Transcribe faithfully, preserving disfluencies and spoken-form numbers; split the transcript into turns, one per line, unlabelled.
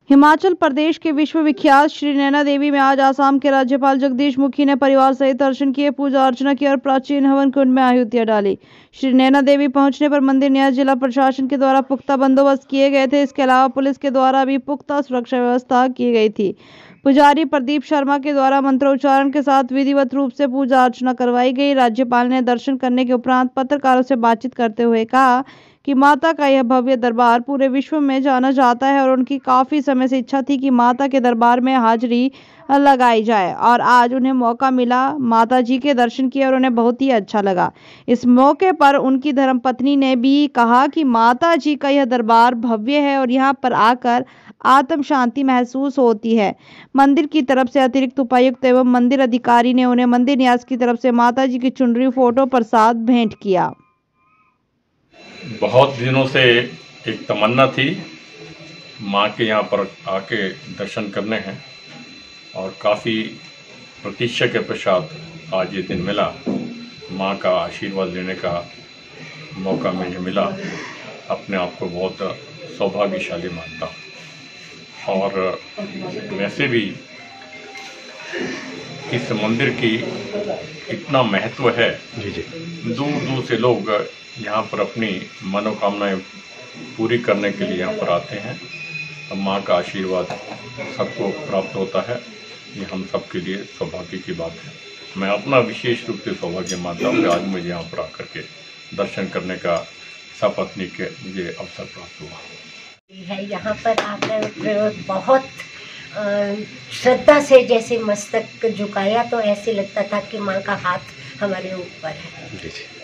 हिमाचल प्रदेश के विश्वविख्यात श्री नैना देवी में आज आसाम के राज्यपाल जगदीश मुखी ने परिवार सहित दर्शन किए, पूजा अर्चना की और प्राचीन हवन कुंड में आहुतियां डाली। श्री नैना देवी पहुंचने पर मंदिर न्यास जिला प्रशासन के द्वारा पुख्ता बंदोबस्त किए गए थे। इसके अलावा पुलिस के द्वारा भी पुख्ता सुरक्षा व्यवस्था की गई थी। पुजारी प्रदीप शर्मा के द्वारा मंत्रोच्चारण के साथ विधिवत रूप से पूजा अर्चना करवाई गई। राज्यपाल ने दर्शन करने के उपरांत पत्रकारों से बातचीत करते हुए कहा कि माता का यह भव्य दरबार पूरे विश्व में जाना जाता है और उनकी काफी समय से इच्छा थी कि माता के दरबार में हाजिरी लगाई जाए और आज उन्हें मौका मिला। माता जी के दर्शन किए और उन्हें बहुत ही अच्छा लगा। इस मौके पर उनकी धर्मपत्नी ने भी कहा कि माता जी का यह दरबार भव्य है और यहाँ पर आकर आत्म शांति महसूस होती है। मंदिर की तरफ से अतिरिक्त उपायुक्त एवं मंदिर अधिकारी ने उन्हें मंदिर न्यास की तरफ से माता जी की चुनरी फोटो प्रसाद भेंट किया।
बहुत दिनों से एक तमन्ना थी माँ के यहाँ पर आके दर्शन करने हैं और काफ़ी प्रतीक्षा के पश्चात आज ये दिन मिला। माँ का आशीर्वाद लेने का मौका मुझे मिला। अपने आप को बहुत सौभाग्यशाली मानता हूँ और वैसे भी इस मंदिर की इतना महत्व है। जी जी दूर दूर से लोग यहाँ पर अपनी मनोकामनाएं पूरी करने के लिए यहाँ पर आते हैं। माँ का आशीर्वाद सबको प्राप्त होता है, ये हम सब के लिए सौभाग्य की बात है। मैं अपना विशेष रूप से सौभाग्य मानता हूँ कि आज मुझे यहाँ पर आकर के दर्शन करने का सपत्नी के मुझे अवसर प्राप्त हुआ
है। यहाँ पर आकर बहुत श्रद्धा से जैसे मस्तक झुकाया तो ऐसे लगता था कि माँ का हाथ हमारे ऊपर है।